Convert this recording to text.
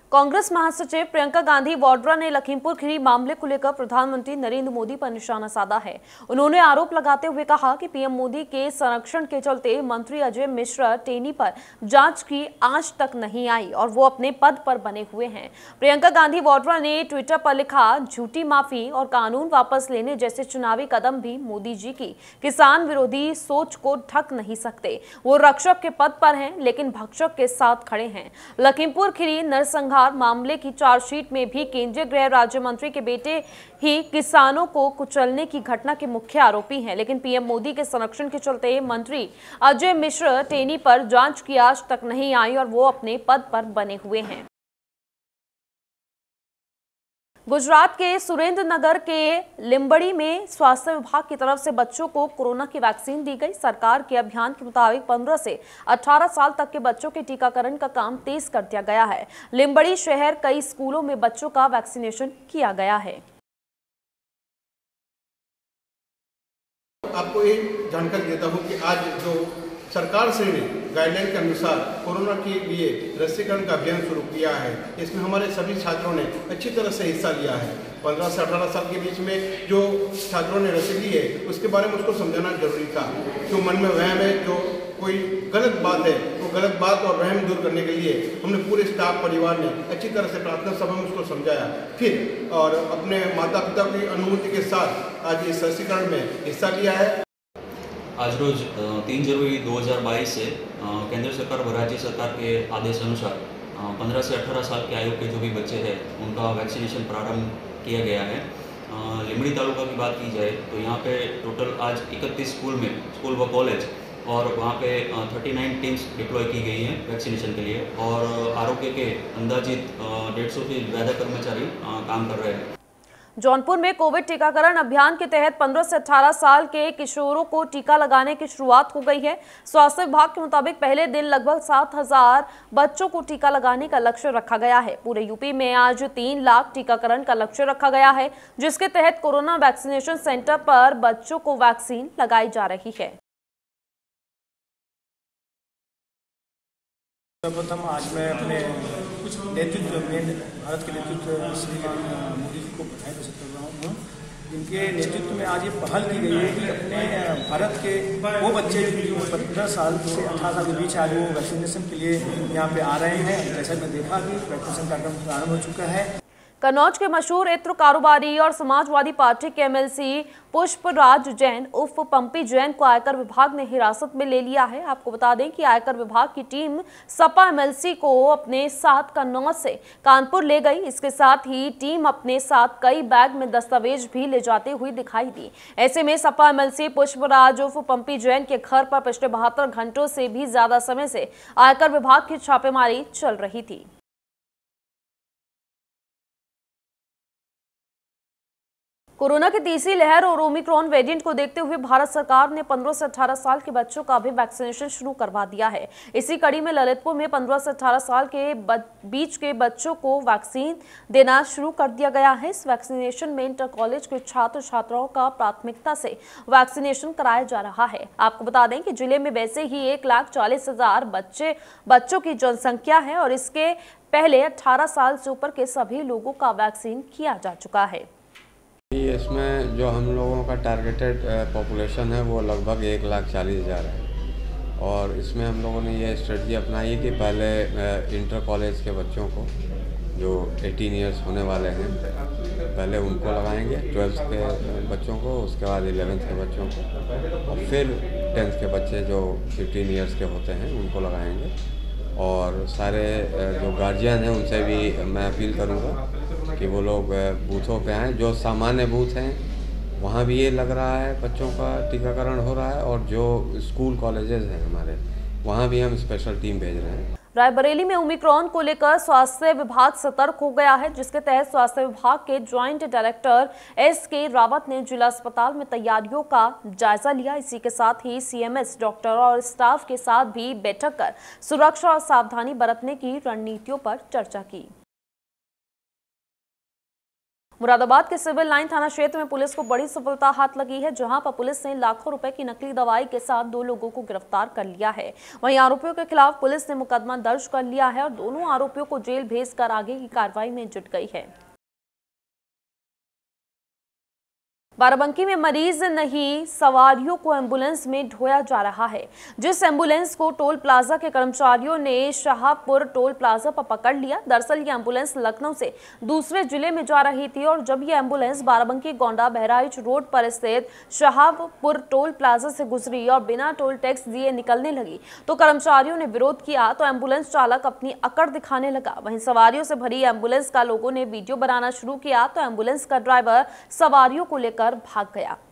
कांग्रेस महासचिव प्रियंका गांधी वाड्रा ने लखीमपुर खीरी मामले को लेकर प्रधानमंत्री नरेंद्र मोदी पर निशाना साधा है। उन्होंने आरोप लगाते हुए कहा कि पीएम मोदी के संरक्षण के चलते मंत्री अजय मिश्रा टेनी पर जांच की आज तक नहीं आई और वो अपने पद पर बने हुए हैं। प्रियंका गांधी वाड्रा ने ट्विटर पर लिखा, झूठी माफी और कानून वापस लेने जैसे चुनावी कदम भी मोदी जी की किसान विरोधी सोच को ढक नहीं सकते। वो रक्षक के पद पर हैं लेकिन भक्षक के साथ खड़े हैं। लखीमपुर खीरी नरसंहार मामले की चार्जशीट में भी केंद्रीय गृह राज्य मंत्री के बेटे ही किसानों को कुचलने की घटना के मुख्य आरोपी हैं, लेकिन पीएम मोदी के संरक्षण के चलते मंत्री अजय मिश्र टेनी पर जांच की आज तक नहीं आई और वो अपने पद पर बने हुए हैं। गुजरात के सुरेंद्रनगर के लिंबड़ी में स्वास्थ्य विभाग की तरफ से बच्चों को कोरोना की वैक्सीन दी गई। सरकार के अभियान के मुताबिक 15 से 18 साल तक के बच्चों के टीकाकरण का काम तेज कर दिया गया है। लिंबड़ी शहर कई स्कूलों में बच्चों का वैक्सीनेशन किया गया है। आपको ये जानकारी देता हूँ कि आज जो सरकार से ने गाइडलाइन के अनुसार कोरोना के लिए रसीकरण का अभियान शुरू किया है, इसमें हमारे सभी छात्रों ने अच्छी तरह से हिस्सा लिया है। 15 से 18 साल के बीच में जो छात्रों ने रसी ली है उसके बारे में उसको समझाना जरूरी था। जो मन में वहम है, जो कोई गलत बात है, वो गलत बात और वहम दूर करने के लिए हमने पूरे स्टाफ परिवार ने अच्छी तरह से प्रार्थना सभा में उसको समझाया फिर और अपने माता पिता की अनुमति के साथ आज इस रसीकरण में हिस्सा लिया है। आज रोज 3 जनवरी 2022 से केंद्र सरकार व राज्य सरकार के आदेश अनुसार 15 से 18 साल के आयु के जो भी बच्चे हैं उनका वैक्सीनेशन प्रारंभ किया गया है। लिंबड़ी तालुका की बात की जाए तो यहाँ पे टोटल आज 31 स्कूल व कॉलेज और वहाँ पे 39 टीम्स डिप्लॉय की गई हैं वैक्सीनेशन के लिए और आरोग्य के अंदाजित 150 से ज़्यादा कर्मचारी काम कर रहे हैं। जौनपुर में कोविड टीकाकरण अभियान के तहत 15 से 18 साल के किशोरों को टीका लगाने की शुरुआत हो गई है। स्वास्थ्य विभाग के मुताबिक पहले दिन लगभग 7,000 बच्चों को टीका लगाने का लक्ष्य रखा गया है। पूरे यूपी में आज 3 लाख टीकाकरण का लक्ष्य रखा गया है, जिसके तहत कोरोना वैक्सीनेशन सेंटर पर बच्चों को वैक्सीन लगाई जा रही है। सर्वप्रथम आज मैं अपने कुछ नेतृत्व में भारत के नेतृत्व श्रीमान मोदी जी को बधाई देता हूँ। इनके नेतृत्व में आज ये पहल की गई है कि अपने भारत के वो बच्चे जो 15 साल से 18 साल के बीच आज वो वैक्सीनेशन के लिए यहाँ पे आ रहे हैं। जैसा मैं देखा कि वैक्सीनेशन कार्यक्रम प्रारंभ हो चुका है। कन्नौज के मशहूर इत्र कारोबारी और समाजवादी पार्टी के एमएलसी पुष्पराज जैन उर्फ पंपी जैन को आयकर विभाग ने हिरासत में ले लिया है। आपको बता दें कि आयकर विभाग की टीम सपा एमएलसी को अपने साथ कन्नौज से कानपुर ले गई। इसके साथ ही टीम अपने साथ कई बैग में दस्तावेज भी ले जाते हुए दिखाई दी। ऐसे में सपा एमएलसी पुष्पराज उर्फ पंपी जैन के घर पर पिछले 72 घंटों से भी ज्यादा समय से आयकर विभाग की छापेमारी चल रही थी। कोरोना की तीसरी लहर और ओमिक्रॉन वेरिएंट को देखते हुए भारत सरकार ने 15 से 18 साल के बच्चों का भी वैक्सीनेशन शुरू करवा दिया है। इसी कड़ी में ललितपुर में 15 से 18 साल के बीच के बच्चों को वैक्सीन देना शुरू कर दिया गया है। इस वैक्सीनेशन में इंटर कॉलेज के छात्र छात्राओं का प्राथमिकता से वैक्सीनेशन कराया जा रहा है। आपको बता दें कि जिले में वैसे ही 1,40,000 बच्चों की जनसंख्या है और इसके पहले 18 साल से ऊपर के सभी लोगों का वैक्सीन किया जा चुका है। इसमें जो हम लोगों का टारगेटेड पॉपुलेशन है वो लगभग 1,40,000 है और इसमें हम लोगों ने ये स्ट्रेटजी अपनाई है कि पहले इंटर कॉलेज के बच्चों को जो 18 ईयर्स होने वाले हैं पहले उनको लगाएंगे, 12th के बच्चों को, उसके बाद 11th के बच्चों को और फिर 10th के बच्चे जो 15 ईयर्स के होते हैं उनको लगाएंगे। और सारे जो गार्जियन हैं उनसे भी मैं अपील करूँगा कि वो लोग बूथों पे आएँ। जो सामान्य बूथ हैं वहाँ भी ये लग रहा है बच्चों का टीकाकरण हो रहा है और जो स्कूल कॉलेजेस हैं हमारे वहाँ भी हम स्पेशल टीम भेज रहे हैं। रायबरेली में ओमिक्रॉन को लेकर स्वास्थ्य विभाग सतर्क हो गया है, जिसके तहत स्वास्थ्य विभाग के ज्वाइंट डायरेक्टर एस.के. रावत ने जिला अस्पताल में तैयारियों का जायजा लिया। इसी के साथ ही सीएमएस डॉक्टर और स्टाफ के साथ भी बैठक कर सुरक्षा और सावधानी बरतने की रणनीतियों पर चर्चा की। मुरादाबाद के सिविल लाइन थाना क्षेत्र में पुलिस को बड़ी सफलता हाथ लगी है, जहां पर पुलिस ने लाखों रुपए की नकली दवाई के साथ 2 लोगों को गिरफ्तार कर लिया है। वहीं आरोपियों के खिलाफ पुलिस ने मुकदमा दर्ज कर लिया है और दोनों आरोपियों को जेल भेजकर आगे की कार्रवाई में जुट गई है। बाराबंकी में मरीज नहीं, सवारियों को एम्बुलेंस में ढोया जा रहा है। जिस एम्बुलेंस को टोल प्लाजा के कर्मचारियों ने शाहपुर टोल प्लाजा पर पकड़ लिया। दरअसल ये एम्बुलेंस लखनऊ से दूसरे जिले में जा रही थी और जब ये एम्बुलेंस बाराबंकी गोंडा बहराइच रोड पर स्थित शाहपुर टोल प्लाजा से गुजरी और बिना टोल टैक्स दिए निकलने लगी तो कर्मचारियों ने विरोध किया तो एम्बुलेंस चालक अपनी अकड़ दिखाने लगा। वहीं सवारियों से भरी एम्बुलेंस का लोगों ने वीडियो बनाना शुरू किया तो एम्बुलेंस का ड्राइवर सवारियों को लेकर भाग गया।